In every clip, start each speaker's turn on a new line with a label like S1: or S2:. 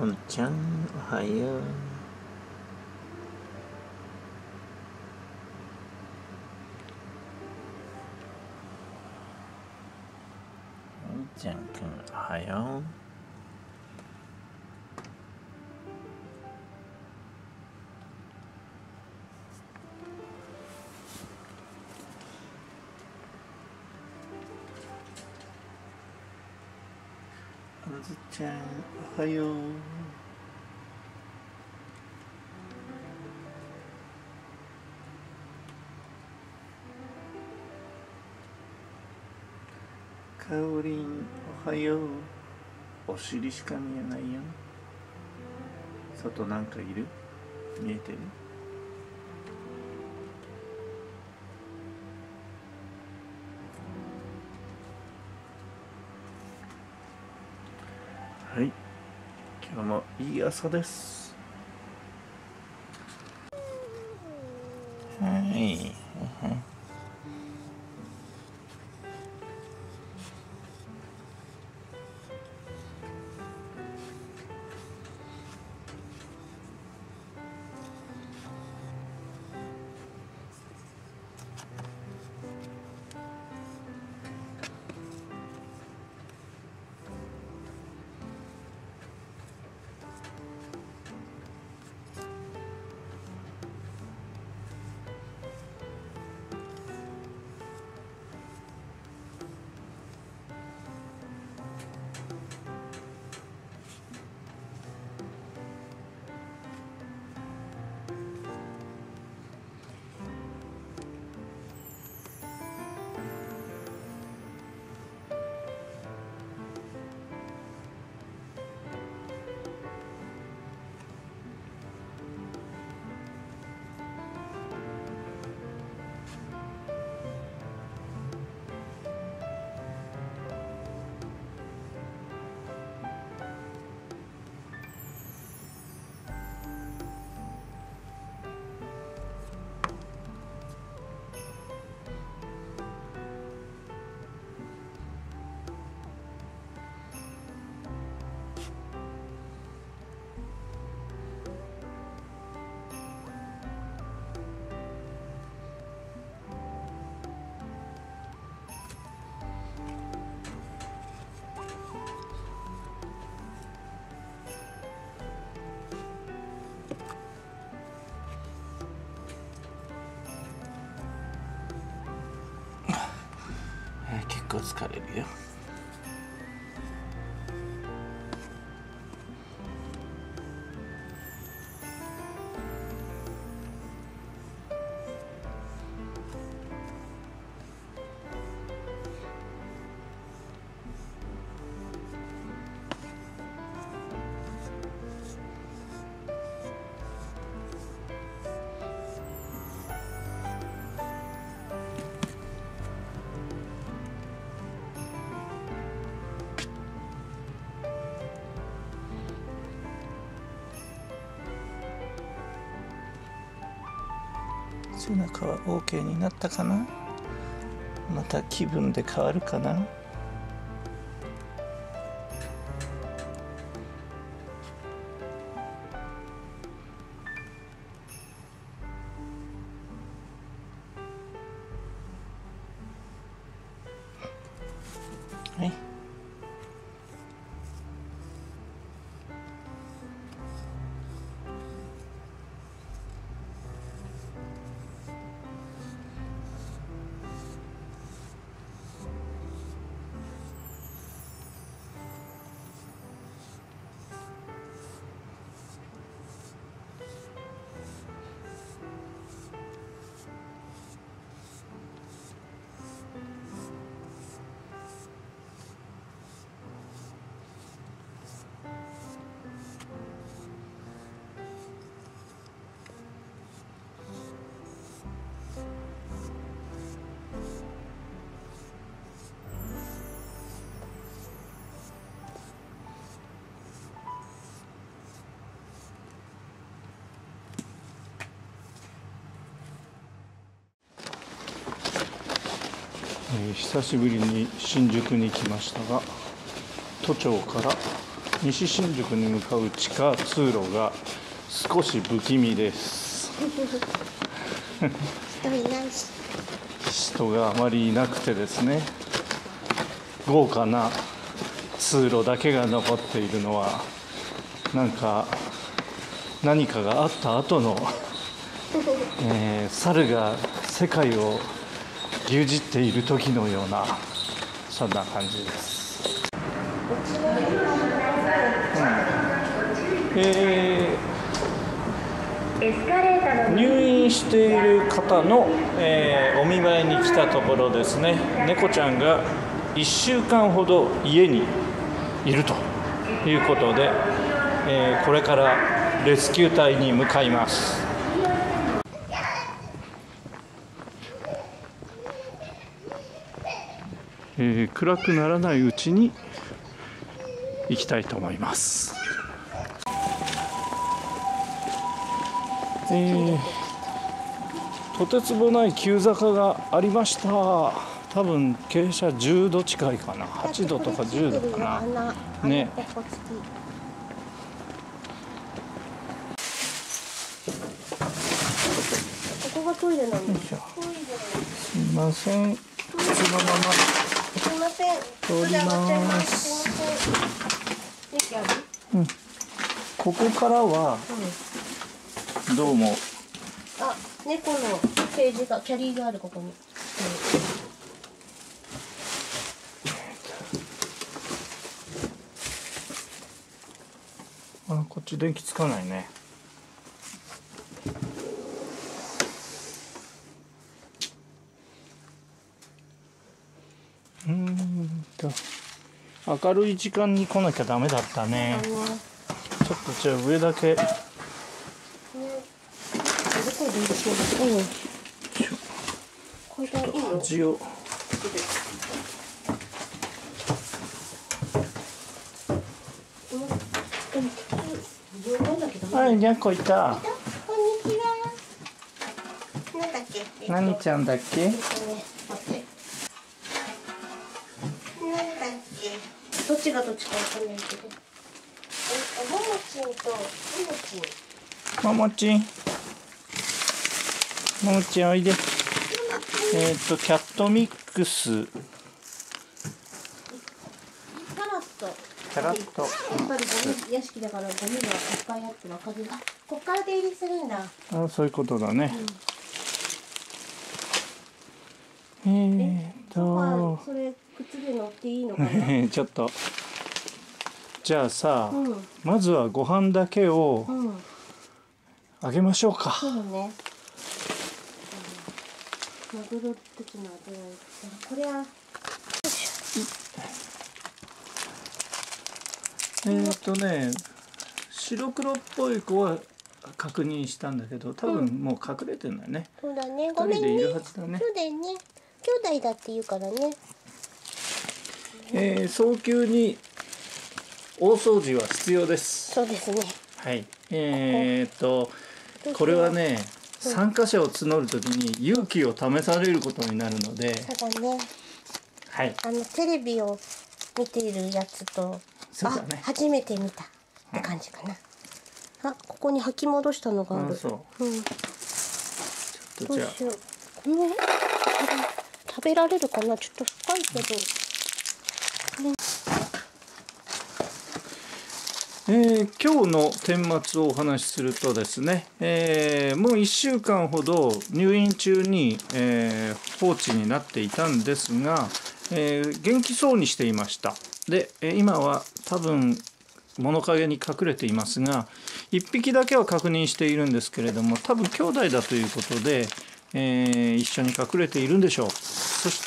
S1: ポンちゃん、おはよう。ちゃんくん、おはよう。あずちゃん、おはよう。かおりん、おはよう。お尻しか見えないよ。外なんかいる？見えてる？はい、今日もいい朝です。はい。結構疲れるよ。背中は OK になったかな？また気分で変わるかな？はい。久しぶりに新宿に来ましたが、都庁から西新宿に向かう地下通路が少し不気味です。
S2: 人いないし。
S1: 人があまりいなくてですね、豪華な通路だけが残っているのは、なんか何かがあった後の、猿が世界を牛耳っている時のような、そんな感じです。入院している方の、お見舞いに来たところですね、猫ちゃんが1週間ほど家にいるということで、これからレスキュー隊に向かいます。暗くならないうちに行きたいと思います。とてつもない急坂がありました。多分傾斜10度近いかな、8度とか10度かなね。
S2: ここがトイレなんです。
S1: すみません、そのまます
S2: みません、
S1: 通ります。ここからはどうも、
S2: あ、猫のケージが、キャリーがある、ここに。
S1: あ、こっち電気つかないね。明るい時間に来なきゃダメだったね。ちょっとじゃあ上だけ。味を。はい、にゃんこいた。
S2: こんにちは。なんだっけ。
S1: 何ちゃんだっけ。
S2: どっちがどっちかわかんないけど。ももちんと
S1: ももちん。ももちんおいで。キャットミックス。キャラット。や
S2: っぱりゴミ屋敷だからゴミがいっぱいあってわかる。あ、こっから出入りするんだ。
S1: あ、そういうことだね。
S2: それ靴で乗っていいのかな。
S1: ちょっと。じゃあさ、まずはご飯だけをあげましょうか。
S2: そうだね。マグロ的なこれは。
S1: 白黒っぽい子は確認したんだけど、多分もう隠れてるんだよね。
S2: そうだね。ごめんね。
S1: 一人でいるはずだね。
S2: そうだよね。兄弟だって言うからね。
S1: 早急に大掃除は必要です。
S2: そうですね。
S1: はい。これはね、参加者を募るときに勇気を試されることになるので。
S2: そうだね。
S1: はい。
S2: テレビを見ているやつと。
S1: そうだね。
S2: 初めて見たって感じかな。あ、ここに吐き戻したのがある。
S1: そう。ちょっとじゃあ。
S2: 食べられるかな、ちょっと深いけど。
S1: 今日の顛末をお話しするとですね、もう1週間ほど入院中に、放置になっていたんですが、元気そうにしていました。で、今は多分物陰に隠れていますが、1匹だけは確認しているんですけれども、多分兄弟だということで、一緒に隠れているんでしょう。そして、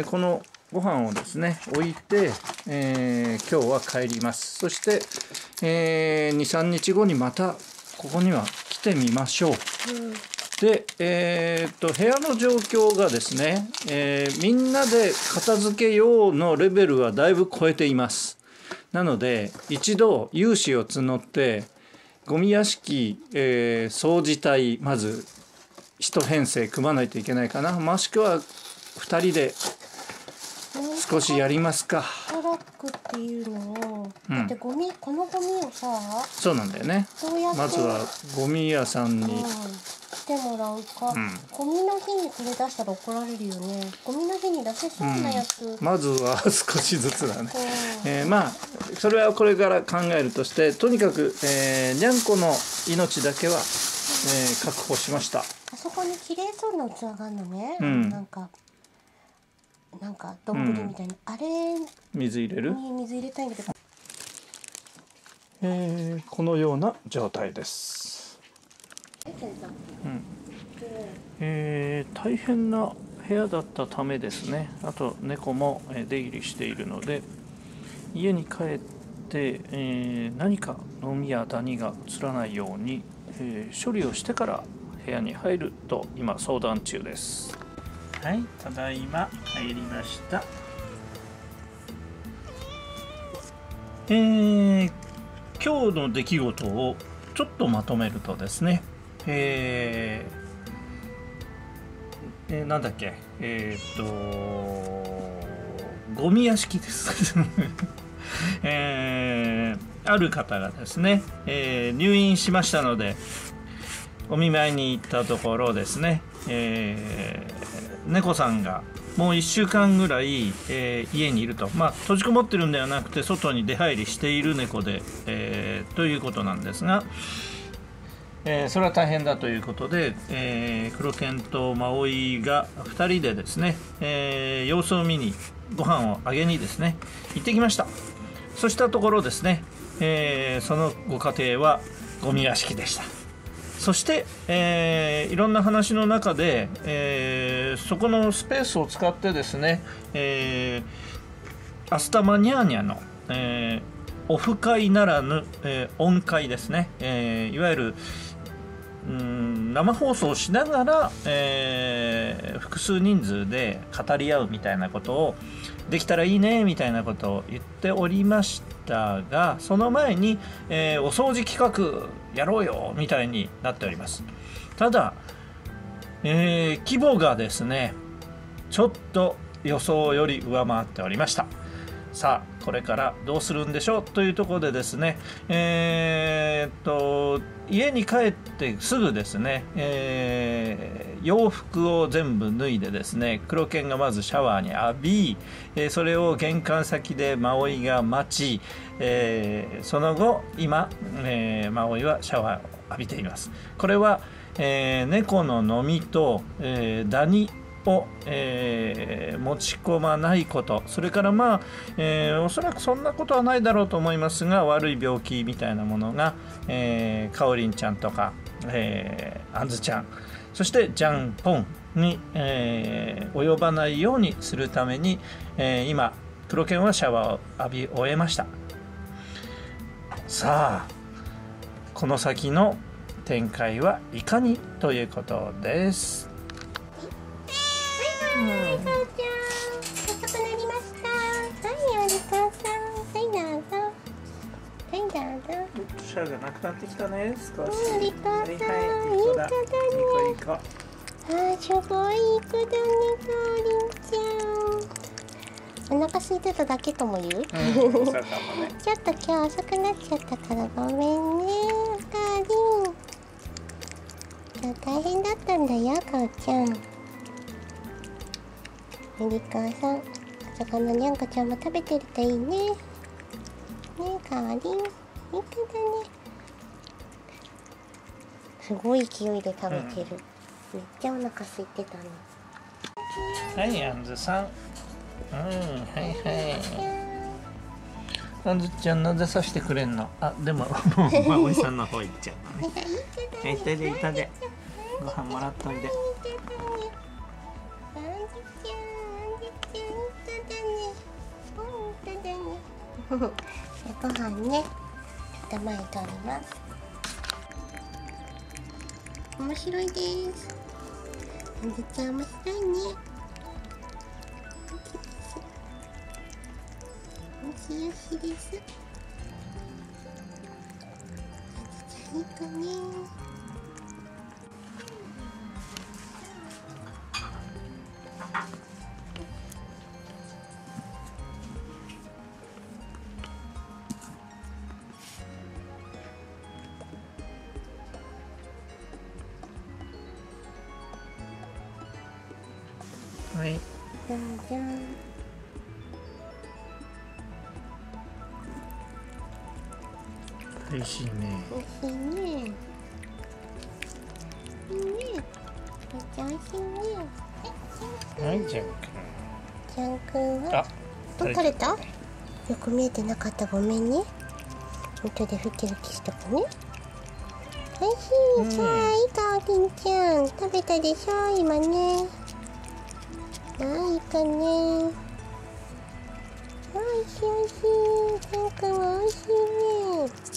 S1: このご飯をですね置いて、今日は帰ります。そして、2、3日後にまたここには来てみましょう。で、部屋の状況がですね、みんなで片付けようのレベルはだいぶ超えています。なので一度有志を募ってゴミ屋敷、掃除隊まず一編成組まないといけないかな。もしくは2人で少しやりますか。
S2: トラックっていうのを
S1: うん
S2: だってこのゴミをさ、
S1: そうなんだよね。
S2: どうやって
S1: まずはゴミ屋さんに、
S2: 来てもらうか、
S1: ん
S2: ゴミの日にこれ出したら怒られるよね。ゴミの日に出せそうなやつ、
S1: まずは少しずつだね。
S2: うん
S1: まあそれはこれから考えるとして、とにかく、にゃんこの命だけは、確保しました。
S2: あそこに綺麗そうな器があるのね、
S1: うん
S2: なんか丼みたいな、あれに
S1: 水入れる、
S2: 水入れたいんだけど、
S1: このような状態です。大変な部屋だったためですね。あと猫も出入りしているので、家に帰って、何か飲みやダニが移らないように、処理をしてから部屋に入ると今相談中です。はい、ただいま入りました。今日の出来事をちょっとまとめるとですね、なんだっけ、ゴミ屋敷ですある方がですね、入院しましたのでお見舞いに行ったところですね、猫さんがもう1週間ぐらい、家にいると、閉じこもってるんではなくて外に出入りしている猫で、ということなんですが、それは大変だということで、黒犬とマオイが2人でですね、様子を見にご飯をあげにですね行ってきました。そしたところですね、そのご家庭はゴミ屋敷でした。そして、いろんな話の中で、そこのスペースを使ってですね、アスタマニャーニャの、オフ会ならぬ、オン会ですね、いわゆる生放送しながら、複数人数で語り合うみたいなことをできたらいいねみたいなことを言っておりましたが、その前に、お掃除企画やろうよみたいになっております。ただ、規模がですねちょっと予想より上回っておりました。さあこれからどうするんでしょうというところでですね、家に帰ってすぐですね、洋服を全部脱いでですね、黒犬がまずシャワーに浴び、それを玄関先でマオイが待ち、その後今、マオイはシャワーを浴びています。これは、猫の飲みと、ダニを、持ち込まないこと、それからおそらくそんなことはないだろうと思いますが、悪い病気みたいなものが、かおりんちゃんとか、あんずちゃん、そしてジャンポンに、及ばないようにするために、今黒犬はシャワーを浴び終えました。さあこの先の展開はいかにということです。
S2: はい、かおちゃん、遅くなりました。はい、お利口さん。はい、どうぞ。はい、どうぞ。
S1: シャワーがなくなってきたね、少し。
S2: お利口さん。
S1: はい、
S2: いい子だね。
S1: いい子。
S2: あー、すごいいい子だね、かおりんちゃん。お腹空いてただけとも言う？
S1: そうかもね。
S2: ちょっと今日遅くなっちゃったからごめんね、かおりん。今日大変だったんだよ、かおちゃん。お利口さん、お魚にゃんこちゃんも食べてるといいね。ねえ、かおりん、いい子だね。すごい勢いで食べてる。めっちゃお腹空いてたの。
S1: はい、あんずさん。はいはい。あんずちゃんなぜさしてくれんの？あ、でももうまおいさんの方行っちゃうのね。いたでいたで。ご飯もらっといで。
S2: ご飯ね、ちょっと前に取ります。面白いです。あんずちゃん面白いね。おいしいよしです。あんずちゃんいい子ね。
S1: はい。
S2: じゃんじゃん。
S1: 美味しいね。
S2: 美味しいね。いいね。めっちゃ美味しいね。
S1: はい、じゃんくん。
S2: ちゃんくんは
S1: あ、
S2: 取れた？よく見えてなかった。ごめんね。後でふきふきしとくね。おいしい。さあ、いいか、おりんちゃん。食べたでしょ、今ね。ああ、いいかね。おいしいおいしい。ちゃんくんはおいしいね。